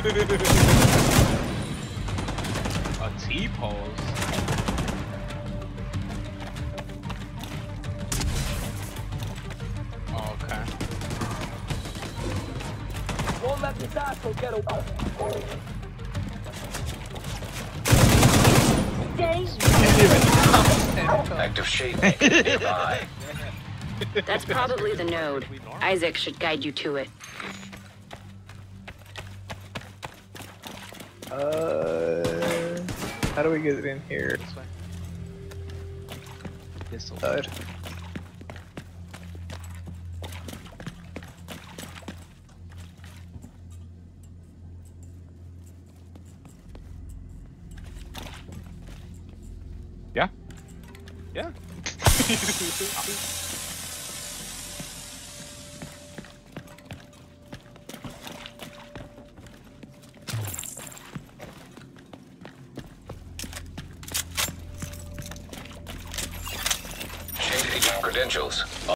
A T-pose. Oh, okay. Won't let this asshole get away. Active shade nearby. That's probably the node. Isaac should guide you to it. How do we get it in here? This way. This way. Side. Yeah. Yeah. Changing credentials.